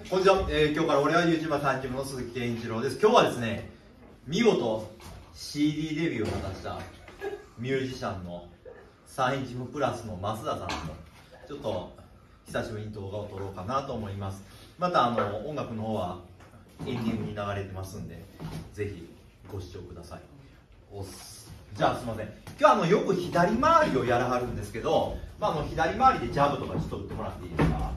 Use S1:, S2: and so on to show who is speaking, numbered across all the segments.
S1: こんにちは。今日から俺は YouTuber 3期目の鈴木健一郎です。今日はですね、見事 CD デビューを果たしたミュージシャンの3インチムプラスの増田さんとちょっと久しぶりに動画を撮ろうかなと思います。また音楽の方はエンディングに流れてますんで、ぜひご視聴ください。じゃあすいません。今日はよく左回りをやらはるんですけど、左回りでジャブとかちょっと打ってもらっていいですか。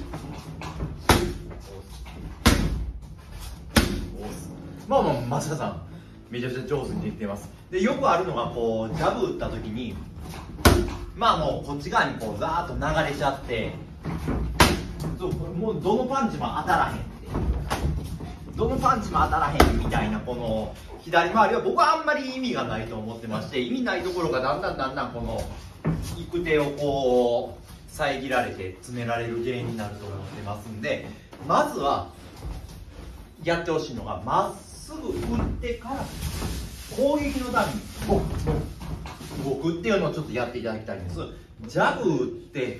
S1: 増田さんめちゃくちゃ上手にできてます。でよくあるのがこうジャブ打った時にこっち側にこうザーッと流れちゃって、もうどのパンチも当たらへんっていう、どのパンチも当たらへんみたいなこの左回りは僕はあんまり意味がないと思ってまして、意味ないところがだんだんこの行く手をこう遮られて詰められる原因になると思ってますんで、まずはやってほしいのがまっすぐ打ってから攻撃のために動くっていうのをちょっとやっていただきたいんです。ジャブ打って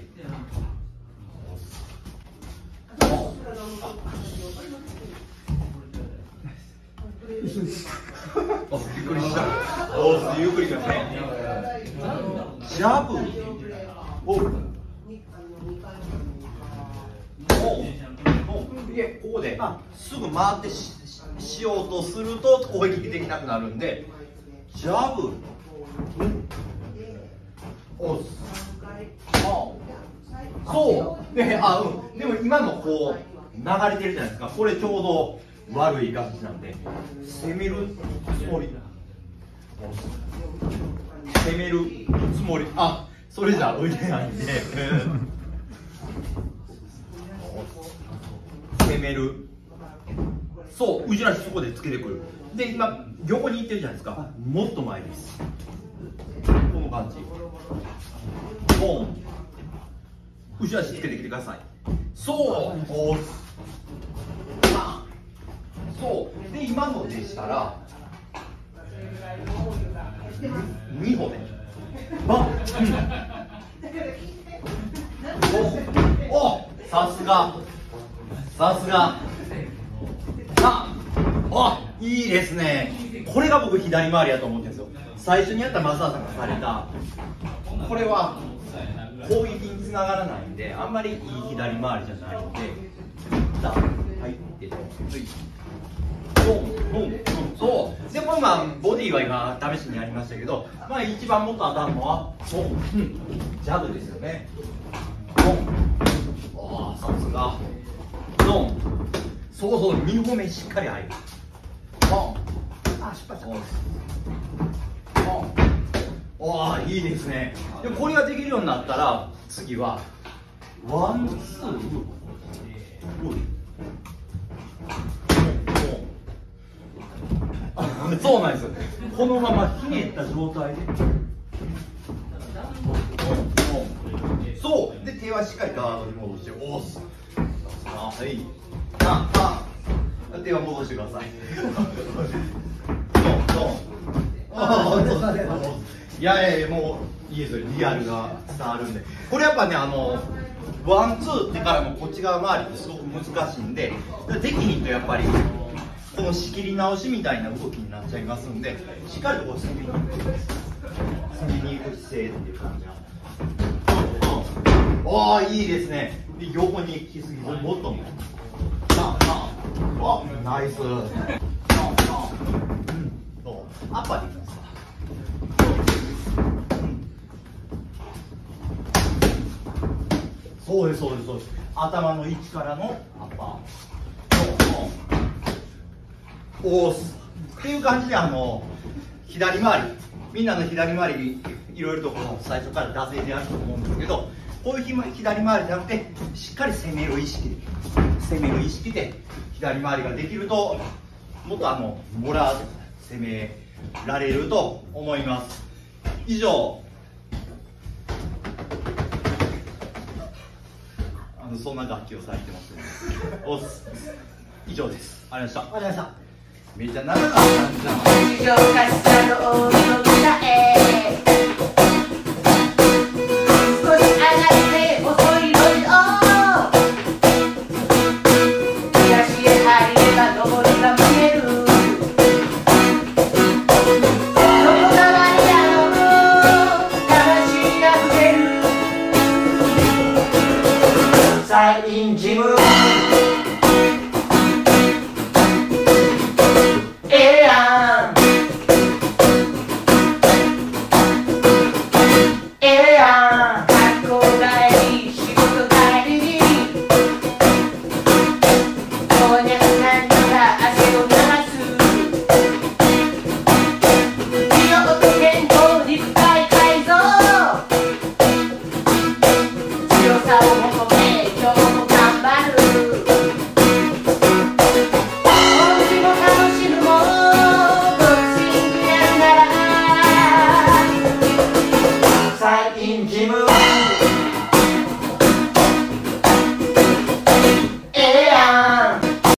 S1: びっくりした。ゆっくりですね。ジャブをここですぐ回ってしようとすると攻撃できなくなるんで、ジャブ押す。そうで、でも今のこう流れてるじゃないですか。これちょうど悪い形なんで、攻めるつもり、攻めるつもり、それじゃ打てないんで攻める、そう、後ろ足そこでつけてくる。で今横に行ってるじゃないですか。もっと前です。この感じ、ボン、後ろ足つけてきてください。そう、そうで、今のでしたら2歩でバン、さすがいいですね。これが僕左回りやと思ってるんですよ。最初にやった増田さんがされたこれは攻撃につながらないんで、あんまりいい左回りじゃないんで、入ってそうで、これボディは今試しにやりましたけど、一番もっと当たるのはジャブですよね。さすがそう2歩目しっかり入る。失敗した。いいですね。でこれができるようになったら次はワンツーそうなんです。このままひねった状態でそうで、手はしっかりガードに戻して押す。手は戻してください。いやもういいですよ。リアルが伝わるんで、これやっぱねワンツーってからのこっち側回りってすごく難しいんで、できひんとやっぱりこの仕切り直しみたいな動きになっちゃいますんで、しっかりとこう次に行く姿勢っていう感じがいいですね。で横に行きすぎずもっとナイス。アッパーでいきますか。そうです頭の位置からのアッパー押すっていう感じで、左回り、みんなの左回りいろいろと最初から惰性でやると思うんですけど、こういう左回りじゃなくてしっかり攻める意識で左回りができると、もっとモラーで攻められると思います。以上、そんな楽器をされてます。以上です。ありがとうございました。めっちゃ長かったんじゃん。